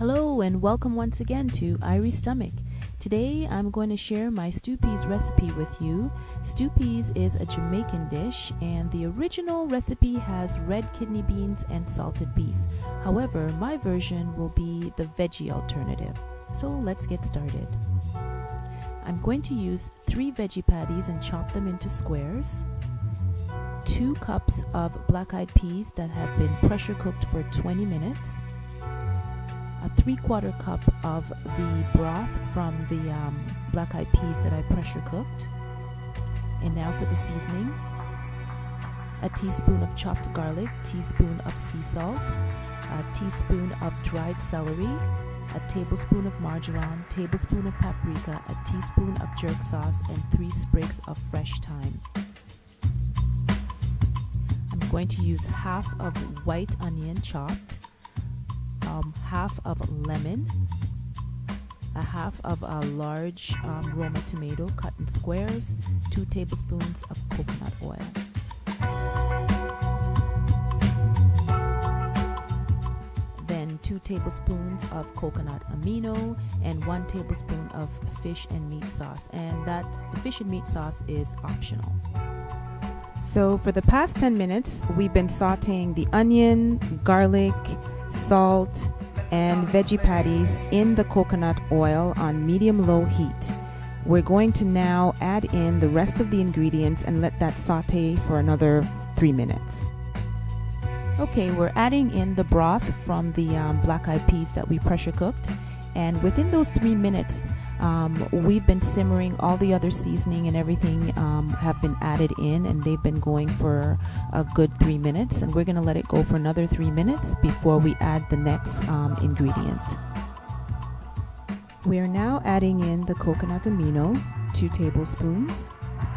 Hello and welcome once again to Irie's Stomach. Today I'm going to share my stew peas recipe with you. Stew peas is a Jamaican dish and the original recipe has red kidney beans and salted beef. However, my version will be the veggie alternative. So let's get started. I'm going to use 3 veggie patties and chop them into squares. 2 cups of black-eyed peas that have been pressure cooked for 20 minutes. A 3/4 cup of the broth from the black-eyed peas that I pressure cooked. And now for the seasoning. A teaspoon of chopped garlic, teaspoon of sea salt, a teaspoon of dried celery, a tablespoon of marjoram, tablespoon of paprika, a teaspoon of jerk sauce, and 3 sprigs of fresh thyme. I'm going to use half of white onion chopped, half of lemon, a half of a large Roma tomato cut in squares, 2 tablespoons of coconut oil. Then 2 tablespoons of coconut amino and 1 tablespoon of fish and meat sauce, and the fish and meat sauce is optional. So for the past 10 minutes we've been sauteing the onion, garlic, salt, and veggie patties in the coconut oil on medium-low heat. We're going to now add in the rest of the ingredients and let that saute for another 3 minutes. Okay, we're adding in the broth from the black-eyed peas that we pressure cooked, and within those 3 minutes we've been simmering. All the other seasoning and everything have been added in, and they've been going for a good 3 minutes, and we're going to let it go for another 3 minutes before we add the next ingredient. We are now adding in the coconut amino, 2 tablespoons.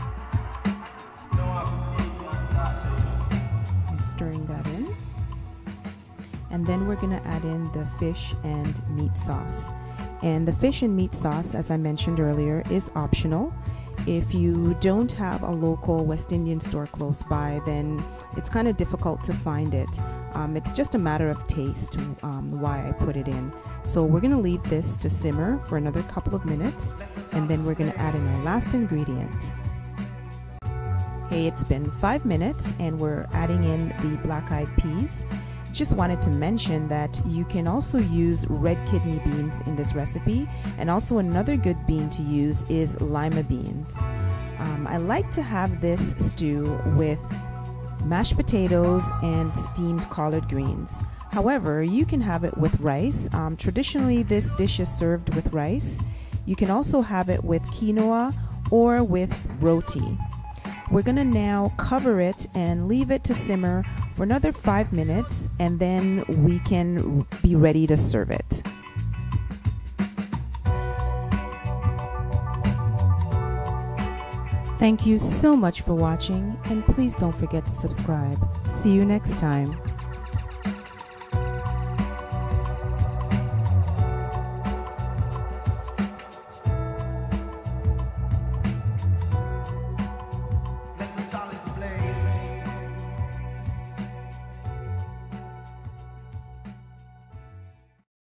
I'm stirring that in, and then we're going to add in the fish and meat sauce. And the fish and meat sauce, as I mentioned earlier, is optional. If you don't have a local West Indian store close by, then it's kind of difficult to find it. It's just a matter of taste why I put it in. So we're going to leave this to simmer for another couple of minutes, and then we're going to add in our last ingredient. Okay, it's been 5 minutes and we're adding in the black-eyed peas. Just wanted to mention that you can also use red kidney beans in this recipe, and also another good bean to use is lima beans. I like to have this stew with mashed potatoes and steamed collard greens. However, you can have it with rice. Traditionally this dish is served with rice. You can also have it with quinoa or with roti. We're going to now cover it and leave it to simmer for another 5 minutes, and then we can be ready to serve it. Thank you so much for watching, and please don't forget to subscribe. See you next time.